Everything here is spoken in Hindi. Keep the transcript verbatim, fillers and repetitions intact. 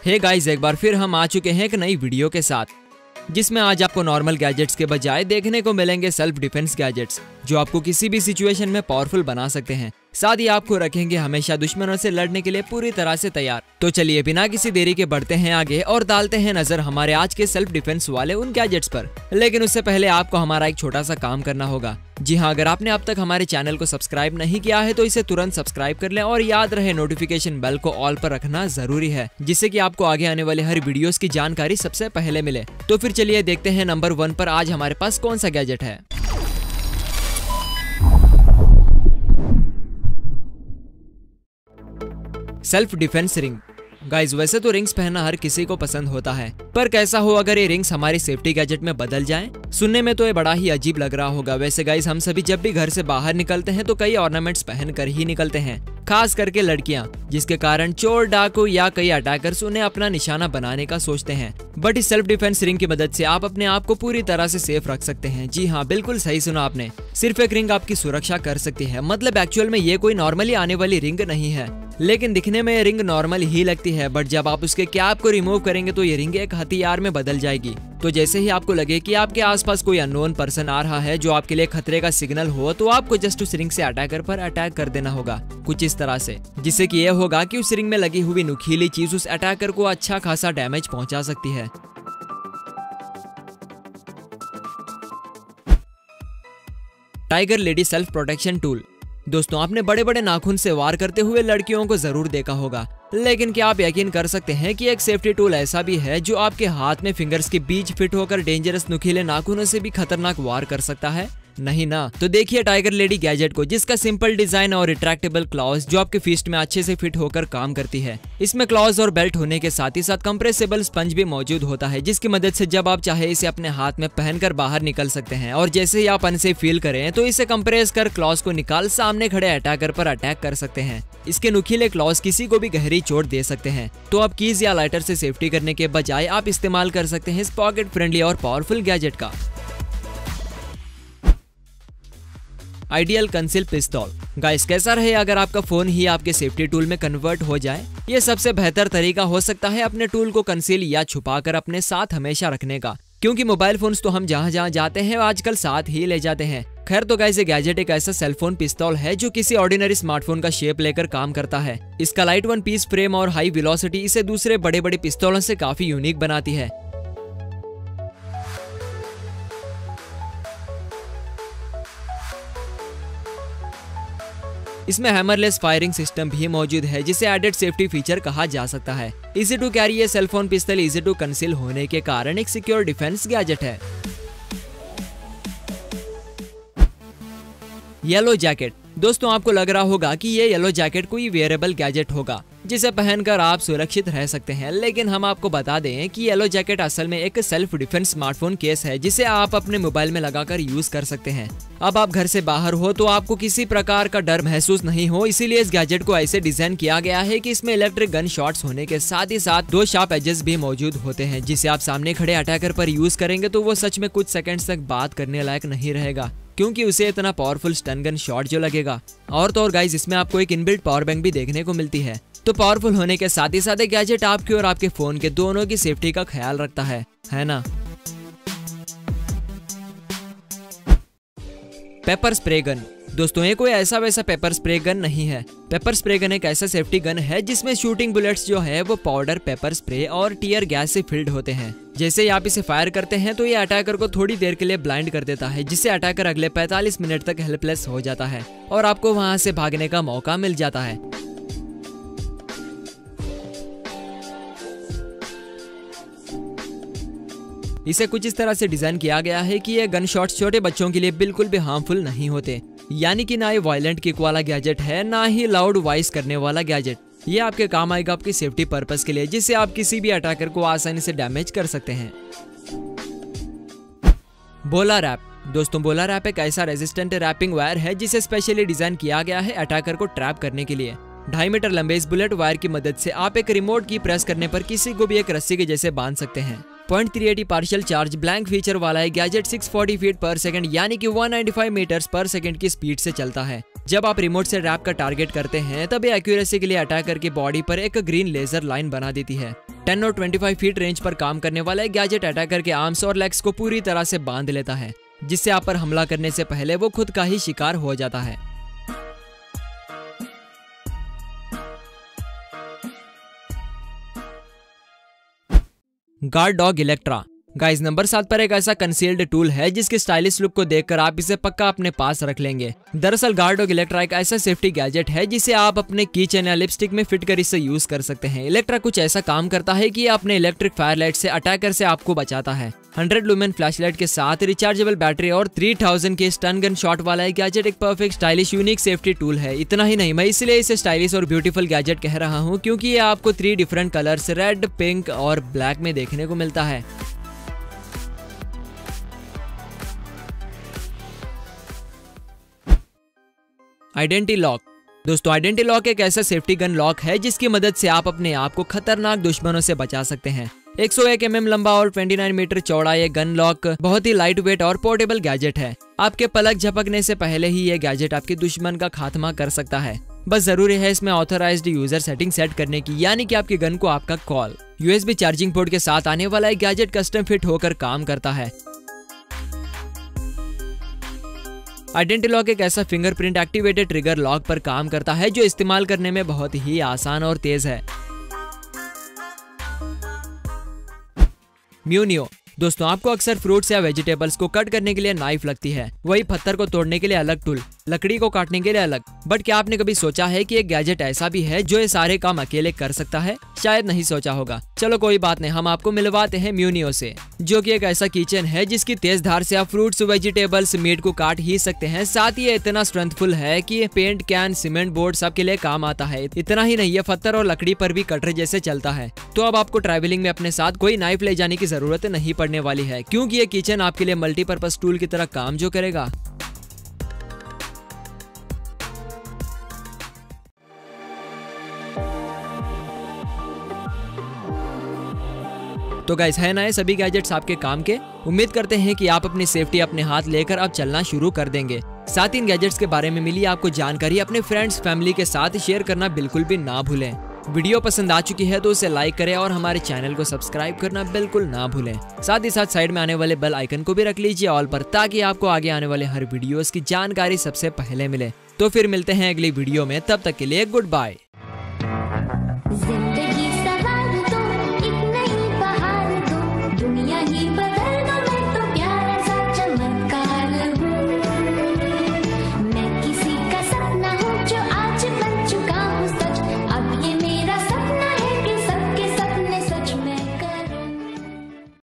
हे गाइस, एक बार फिर हम आ चुके हैं एक नई वीडियो के साथ, जिसमें आज आपको नॉर्मल गैजेट्स के बजाय देखने को मिलेंगे सेल्फ डिफेंस गैजेट्स, जो आपको किसी भी सिचुएशन में पावरफुल बना सकते हैं। साथ ही आपको रखेंगे हमेशा दुश्मनों से लड़ने के लिए पूरी तरह से तैयार। तो चलिए बिना किसी देरी के बढ़ते हैं आगे और डालते हैं नजर हमारे आज के सेल्फ डिफेंस वाले उन गैजेट्स पर। लेकिन उससे पहले आपको हमारा एक छोटा सा काम करना होगा। जी हाँ, अगर आपने अब तक हमारे चैनल को सब्सक्राइब नहीं किया है तो इसे तुरंत सब्सक्राइब कर लें और याद रहे नोटिफिकेशन बेल को ऑल पर रखना जरूरी है, जिससे कि आपको आगे आने वाले हर वीडियोस की जानकारी सबसे पहले मिले। तो फिर चलिए देखते हैं नंबर वन पर आज हमारे पास कौन सा गैजेट है। Self defence ring. गाइज, वैसे तो रिंग्स पहनना हर किसी को पसंद होता है, पर कैसा हो अगर ये रिंग्स हमारी सेफ्टी गैजेट में बदल जाएं? सुनने में तो ये बड़ा ही अजीब लग रहा होगा। वैसे गाइज, हम सभी जब भी घर से बाहर निकलते हैं तो कई ऑर्नामेंट्स पहन कर ही निकलते हैं, खास करके लड़कियां, जिसके कारण चोर, डाकू या कई अटैकर्स उन्हें अपना निशाना बनाने का सोचते हैं। बट इस सेल्फ डिफेंस रिंग की मदद से आप अपने आप को पूरी तरह से सेफ रख सकते हैं। जी हाँ, बिल्कुल सही सुना आपने, सिर्फ एक रिंग आपकी सुरक्षा कर सकती है। मतलब एक्चुअल में ये कोई नॉर्मली आने वाली रिंग नहीं है, लेकिन दिखने में रिंग नॉर्मल ही लगती है। बट जब आप उसके कैप को रिमूव करेंगे तो ये रिंग एक हथियार में बदल जाएगी। तो जैसे ही आपको लगे कि आपके आसपास कोई अननोन पर्सन आ रहा है जो आपके लिए खतरे का सिग्नल हो, तो आपको जस्ट उस रिंग से अटैकर पर अटैक कर देना होगा, कुछ इस तरह से, जिससे कि यह होगा कि उस रिंग में लगी हुई नुकीली चीज उस अटैकर को अच्छा खासा डैमेज पहुंचा सकती है। Tiger lady self protection tool. दोस्तों, आपने बड़े बड़े नाखून से वार करते हुए लड़कियों को जरूर देखा होगा, लेकिन क्या आप यकीन कर सकते हैं कि एक सेफ्टी टूल ऐसा भी है जो आपके हाथ में फिंगर्स के बीच फिट होकर डेंजरस नुकीले नाखूनों से भी खतरनाक वार कर सकता है? नहीं ना। तो देखिए टाइगर लेडी गैजेट को, जिसका सिंपल डिजाइन और रिट्रैक्टेबल क्लॉज जो आपके फिस्ट में अच्छे से फिट होकर काम करती है। इसमें क्लॉज और बेल्ट होने के साथ ही साथ कंप्रेसेबल स्पंज भी मौजूद होता है, जिसकी मदद से जब आप चाहे इसे अपने हाथ में पहनकर बाहर निकल सकते हैं। और जैसे ही आप अनसेफ फील करें तो इसे कंप्रेस कर क्लॉज को निकाल सामने खड़े अटैकर पर अटैक कर सकते हैं। इसके नुकीले क्लॉज किसी को भी गहरी चोट दे सकते हैं। तो आप कीज या लाइटर से सेफ्टी करने के बजाय आप इस्तेमाल कर सकते हैं इस पॉकेट फ्रेंडली और पावरफुल गैजेट का। आइडियल कंसील पिस्तौल। गाइस, कैसा रहे अगर आपका फोन ही आपके सेफ्टी टूल में कन्वर्ट हो जाए? ये सबसे बेहतर तरीका हो सकता है अपने टूल को कंसील या छुपा कर अपने साथ हमेशा रखने का, क्योंकि मोबाइल फोन्स तो हम जहाँ जहाँ जाते हैं आजकल साथ ही ले जाते हैं। खैर, तो गाइस, ये गैजेट एक ऐसा सेलफोन पिस्तौल है जो किसी ऑर्डिनरी स्मार्टफोन का शेप लेकर काम करता है। इसका लाइट वन पीस फ्रेम और हाई वेलोसिटी इसे दूसरे बड़े बड़े पिस्तौलों से काफी यूनिक बनाती है। इसमें हैमरलेस फायरिंग सिस्टम भी मौजूद है, जिसे एडेड सेफ्टी फीचर कहा जा सकता है। इजी टू कैरी ये सेलफोन पिस्तौल इजी टू कंसील होने के कारण एक सिक्योर डिफेंस गैजेट है। Yellow jacket. दोस्तों, आपको लग रहा होगा कि ये येलो जैकेट कोई वेयरेबल गैजेट होगा जिसे पहनकर आप सुरक्षित रह सकते हैं, लेकिन हम आपको बता दें कि येलो जैकेट असल में एक सेल्फ डिफेंस स्मार्टफोन केस है, जिसे आप अपने मोबाइल में लगाकर यूज कर सकते हैं। अब आप घर से बाहर हो तो आपको किसी प्रकार का डर महसूस नहीं हो, इसीलिए इस गैजेट को ऐसे डिजाइन किया गया है कि इसमें इलेक्ट्रिक गन शॉट्स होने के साथ ही साथ दो शार्प एजेस भी मौजूद होते हैं, जिसे आप सामने खड़े अटैकर पर यूज करेंगे तो वो सच में कुछ सेकंड्स तक बात करने लायक नहीं रहेगा, क्योंकि उसे इतना पावरफुल स्टन गन शॉट जो लगेगा। और तो और गाइस, इसमें आपको एक इनबिल्ट पावर बैंक भी देखने को मिलती है। तो पावरफुल होने के साथ ही साथ ये गैजेट आपके और आपके फोन के दोनों की सेफ्टी का ख्याल रखता है, है ना? Pepper spray gun. दोस्तों, ये कोई ऐसा वैसा पेपर स्प्रे गन नहीं है। पेपर स्प्रे गन एक ऐसा सेफ्टी गन है जिसमें शूटिंग बुलेट्स जो है वो पाउडर, पेपर स्प्रे और टीयर गैस से फिल्ड होते हैं। जैसे ही आप इसे फायर करते हैं तो ये अटैकर को थोड़ी देर के लिए ब्लाइंड कर देता है, जिससे अटैकर अगले पैंतालीस मिनट तक हेल्पलेस हो जाता है और आपको वहां से भागने का मौका मिल जाता है। इसे कुछ इस तरह से डिजाइन किया गया है कि ये गन शॉट्स छोटे बच्चों के लिए बिल्कुल भी हार्मफुल नहीं होते, यानी कि ना ये वायलेंट किक वाला गैजेट है, ना ही लाउड वॉइस करने वाला गैजेट। ये आपके काम आएगा आपकी सेफ्टी पर्पस के लिए, जिससे आप किसी भी अटैकर को आसानी से डैमेज कर सकते हैं। बोला रैप। दोस्तों, बोला रैप एक ऐसा रेजिस्टेंट रैपिंग वायर है जिसे स्पेशली डिजाइन किया गया है अटैकर को ट्रैप करने के लिए। ढाई मीटर लंबे इस बुलेट वायर की मदद से आप एक रिमोट की प्रेस करने पर किसी को भी एक रस्सी के जैसे बांध सकते हैं। Point three eighty partial charge blank feature वाला है गैजेट छह सौ चालीस फीट पर सेकंड यानी कि एक सौ पचानवे मीटर्स पर सेकंड की स्पीड से चलता है। जब आप रिमोट से रैप का टारगेट करते हैं तब ये एक्यूरेसी के लिए अटैकर की बॉडी पर एक ग्रीन लेजर लाइन बना देती है। टेन और पच्चीस फीट रेंज पर काम करने वाला एक गैजेट अटैकर के आर्म्स और लेग्स को पूरी तरह से बांध लेता है, जिससे आप पर हमला करने से पहले वो खुद का ही शिकार हो जाता है। Guard dog Electra. Guys number सात पर एक ऐसा कंसील्ड टूल है जिसकी स्टाइलिश लुक को देखकर आप इसे पक्का अपने पास रख लेंगे। दरअसल गार्ड डॉग इलेक्ट्रा एक ऐसा सेफ्टी गैजेट है जिसे आप अपने कीचेन या लिपस्टिक में फिट कर इसे यूज कर सकते हैं। इलेक्ट्रा कुछ ऐसा काम करता है कि अपने इलेक्ट्रिक फायरलाइट से अटैकर से आपको बचाता है। हंड्रेड लुमेन फ्लैशलाइट के साथ रिचार्जेबल बैटरी और तीन हज़ार के स्टन गन शॉट वाला एक गैजेट एक perfect stylish unique safety tool है। इतना ही नहीं, मैं इसलिए इसे स्टाइलिश और ब्यूटीफुल गैजेट कह रहा हूँ क्योंकि ये आपको three different colours red, pink और ब्लैक में देखने को मिलता है। Identity lock. दोस्तों आइडेंटिटी लॉक एक ऐसा सेफ्टी गन लॉक है जिसकी मदद से आप अपने आप को खतरनाक दुश्मनों से बचा सकते हैं। एक सौ एक एम एम लंबा और उनतीस मीटर चौड़ा ये गन लॉक बहुत ही लाइट वेट और पोर्टेबल गैजेट है। आपके पलक झपकने से पहले ही ये गैजेट आपके दुश्मन का खात्मा कर सकता है। बस जरूरी है इसमें ऑथराइज्ड यूजर सेटिंग सेट करने की, यानी कि आपकी गन को आपका कॉल। यूएसबी चार्जिंग पोर्ट के साथ आने वाला एक गैजेट कस्टम फिट होकर काम करता है। आइडेंटिटी लॉक एक ऐसा फिंगरप्रिंट एक्टिवेटेड ट्रिगर लॉक पर काम करता है जो इस्तेमाल करने में बहुत ही आसान और तेज है। म्यूनियो। दोस्तों आपको अक्सर फ्रूट्स या वेजिटेबल्स को कट करने के लिए नाइफ लगती है, वही पत्थर को तोड़ने के लिए अलग टूल, लकड़ी को काटने के लिए अलग। बट क्या आपने कभी सोचा है कि एक गैजेट ऐसा भी है जो ये सारे काम अकेले कर सकता है? शायद नहीं सोचा होगा। चलो कोई बात नहीं, हम आपको मिलवाते हैं म्यूनियो से, जो कि एक ऐसा किचन है जिसकी तेज धार से आप फ्रूट्स, वेजिटेबल्स, मीट को काट ही सकते हैं। साथ ही ये इतना स्ट्रेंथफुल है कि ये पेंट कैन, सीमेंट बोर्ड सब के लिए काम आता है। इतना ही नहीं, ये पत्थर और लकड़ी पर भी कटर जैसे चलता है। तो अब आपको ट्रैवलिंग में अपने साथ कोई नाइफ ले जाने की जरूरत नहीं पड़ने वाली है, क्योंकि ये किचन आपके लिए मल्टीपर्पज टूल की तरह काम जो करेगा। तो गाइस है ना ये सभी गैजेट्स आपके काम के। उम्मीद करते हैं कि आप अपनी सेफ्टी अपने हाथ लेकर अब चलना शुरू कर देंगे। साथ ही इन गैजेट्स के बारे में मिली आपको जानकारी अपने फ्रेंड्स, फैमिली के साथ शेयर करना बिल्कुल भी ना भूलें। वीडियो पसंद आ चुकी है तो उसे लाइक करें और हमारे चैनल को सब्सक्राइब करना बिल्कुल ना भूलें। साथ ही साथ साइड में आने वाले बेल आइकन को भी रख लीजिए ऑल पर, ताकि आपको आगे आने वाले हर वीडियोस की जानकारी सबसे पहले मिले। तो फिर मिलते हैं अगली वीडियो में, तब तक के लिए गुड बाय।